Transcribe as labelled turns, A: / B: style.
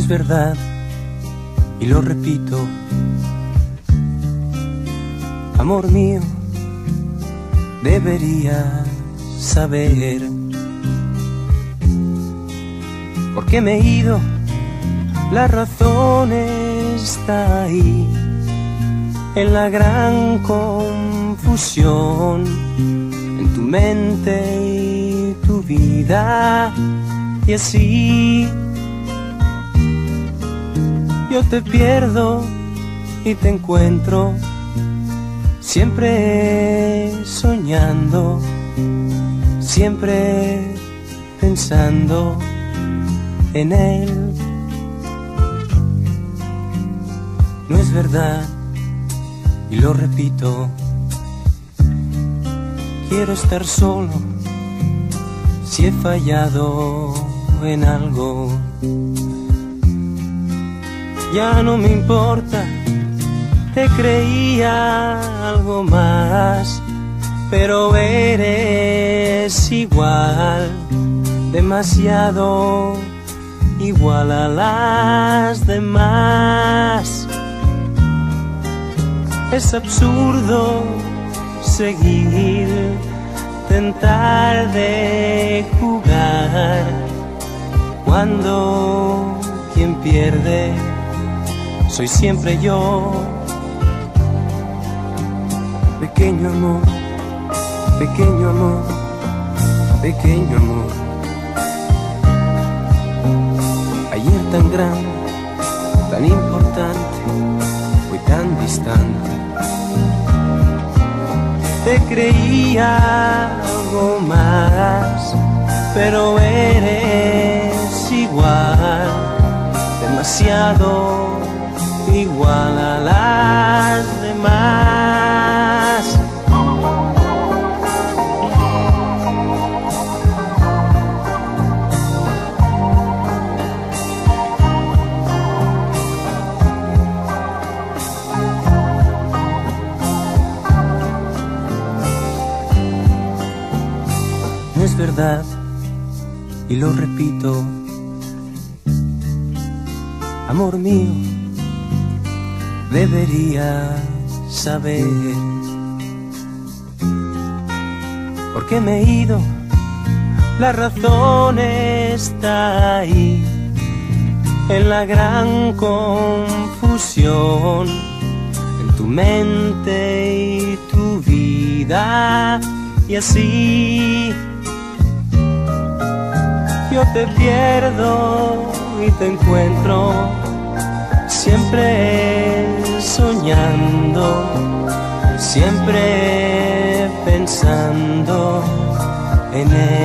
A: verdad, y lo repito, amor mío, deberías saber por qué me he ido. La razón está ahí, en la gran confusión, en tu mente y tu vida. Y así yo te pierdo y te encuentro, siempre soñando, siempre pensando en él. No es verdad, y lo repito, quiero estar solo si he fallado en algo. Ya no me importa, te creía algo más, pero eres igual, demasiado igual a las demás. Es absurdo seguir, tentar de jugar, cuando quien pierde soy siempre yo. Pequeño amor, pequeño amor, pequeño amor. Ayer tan grande, tan importante, hoy tan distante. Te creía algo más, pero eres igual, demasiado igual a las demás. No es verdad, y lo repito, amor mío, deberías saber por qué me he ido. La razón está ahí, en la gran confusión, en tu mente y tu vida. Y así yo te pierdo y te encuentro, siempre soñando, siempre pensando en él.